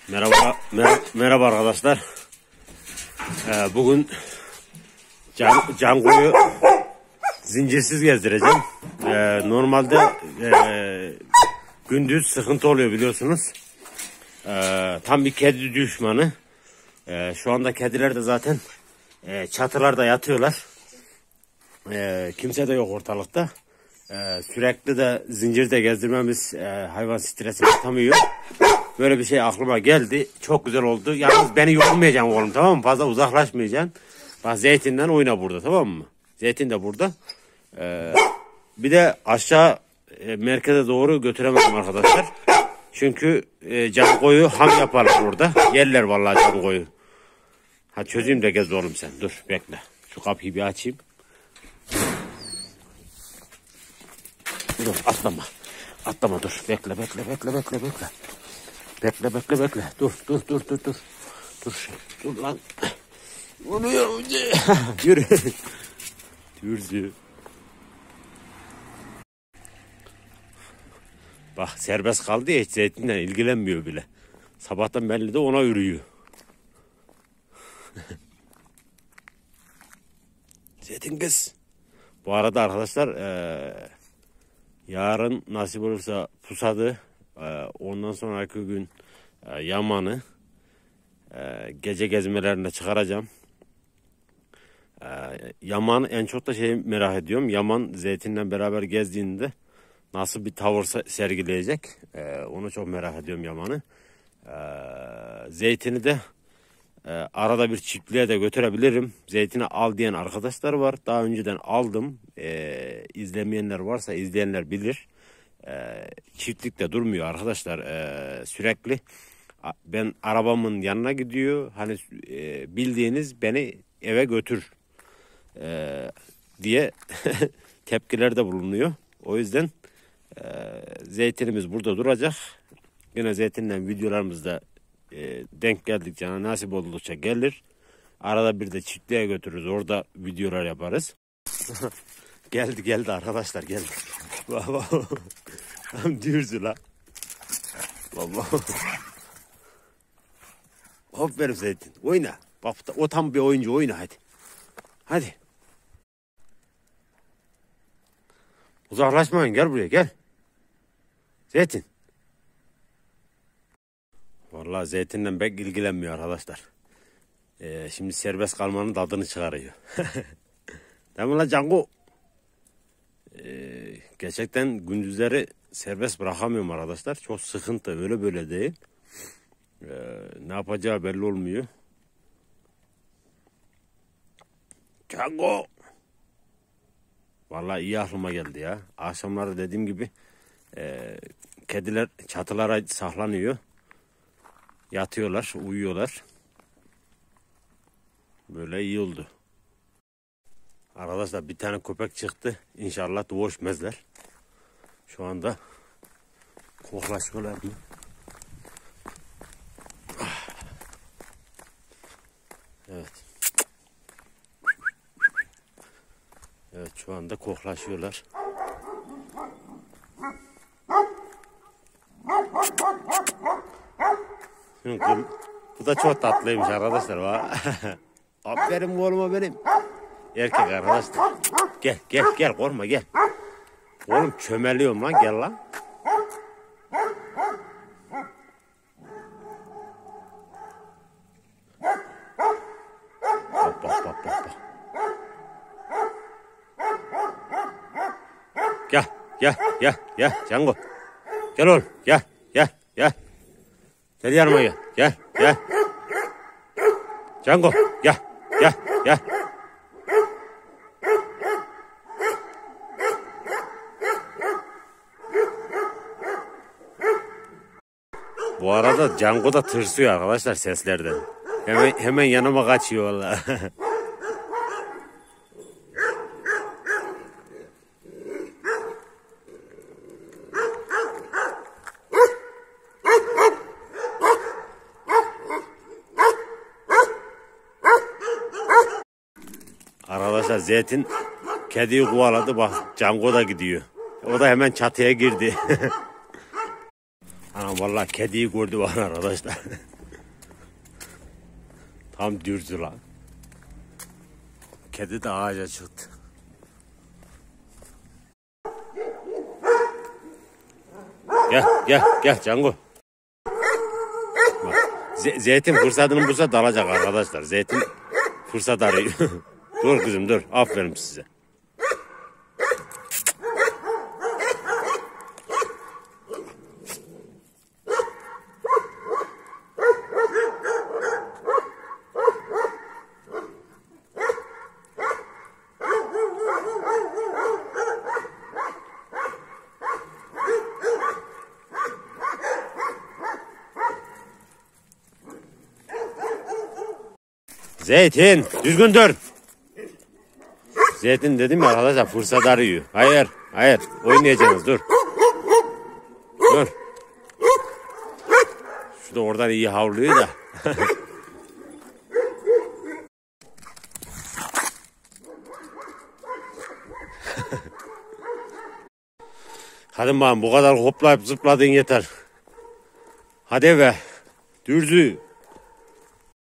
Merhaba arkadaşlar. Bugün Cango'yu zincirsiz gezdireceğim. Normalde gündüz sıkıntı oluyor biliyorsunuz. Tam bir kedi düşmanı. Şu anda kediler de zaten çatılarda yatıyorlar. Kimse de yok ortalıkta. Sürekli de zincirde gezdirmemiz hayvan stresini atamıyor. Böyle bir şey aklıma geldi. Çok güzel oldu. Yalnız beni yormayacaksın oğlum, tamam mı? Fazla uzaklaşmayacaksın. Bak Zeytin'den oyna burada, tamam mı? Zeytin de burada. Bir de aşağı merkeze doğru götüremedim arkadaşlar. Çünkü Cango'yu ham yaparlar orada. Yerler vallahi Cango'yu. Ha çözeyim de gez oğlum sen. Dur bekle. Şu kapıyı bir açayım. Dur atlama. Atlama dur. Bekle. Bekle. Dur. Dur lan. Oluyor. Yürü. Dürzü. Bak serbest kaldı ya, hiç Zeytin'le ilgilenmiyor bile. Sabahtan belli de ona yürüyor. Zeytin kız. Bu arada arkadaşlar yarın nasip olursa Pusadı, ondan sonraki gün Yaman'ı gece gezmelerine çıkaracağım. Yaman en çok da merak ediyorum. Yaman Zeytin'le beraber gezdiğinde nasıl bir tavır sergileyecek? Onu çok merak ediyorum Yaman'ı. Zeytin'i de arada bir çiftliğe de götürebilirim. Zeytin'i al diyen arkadaşlar var. Daha önceden aldım. İzlemeyenler varsa izleyenler bilir. Çiftlikte durmuyor arkadaşlar. Sürekli ben arabamın yanına gidiyor. Hani bildiğiniz beni eve götür diye tepkilerde bulunuyor. O yüzden Zeytinimiz burada duracak. Yine Zeytin'le videolarımızda denk geldikçe, nasip oldukça gelir. Arada bir de çiftliğe götürürüz. Orada videolar yaparız. geldi arkadaşlar, geldi. Tam dürzü la. Vallahi. Aferin Zeytin. Oyna. Bak o tam bir oyuncu, oyna hadi. Hadi. Uzaklaşmayın, gel buraya gel. Zeytin. Vallahi Zeytin'le pek ilgilenmiyor arkadaşlar. Şimdi serbest kalmanın tadını çıkarıyor. Değil mi lan Cango? Gerçekten gündüzleri serbest bırakamıyorum arkadaşlar. Çok sıkıntı, öyle böyle değil. Ne yapacağı belli olmuyor. Cango. Vallahi iyi aklıma geldi ya. Akşamları dediğim gibi kediler çatılara saklanıyor. Yatıyorlar, uyuyorlar. Böyle iyi oldu. Arkadaşlar bir tane köpek çıktı. İnşallah doğuşmazlar. Şu anda koklaşıyorlar mı? Evet. Evet, şu anda koklaşıyorlar. Bu da çok tatlıymış arkadaşlar. Aferin oğluma benim. Erkek arkadaşlar. Gel korkma gel. Oğlum çömeliyorum lan, gel lan. Bak. Gel Cango. Gel oğlum gel. Gel yanıma gel. Cango gel. Bu arada Cango da tırsıyor arkadaşlar seslerden. Hemen yanıma kaçıyor vallahi. Arkadaşlar Zeytin kediyi kovaladı, bak Cango da gidiyor. O da hemen çatıya girdi. Anam vallahi kediyi gördü bana arkadaşlar. Tam dürdü lan. Kedi de ağaca çıktı. Gel Cango. Zeytin fırsatını bulsa dalacak arkadaşlar. Zeytin fırsat arıyor. Dur kızım dur. Aferin size. Zeytin düzgün dur. Zeytin dedim ya arkadaşlar fırsat arıyor. Hayır oynayacaksınız dur. Dur. Şu da oradan iyi havlıyor da. Hadi bakalım bu kadar hoplayıp zıpladın yeter. Hadi be. Dürzü.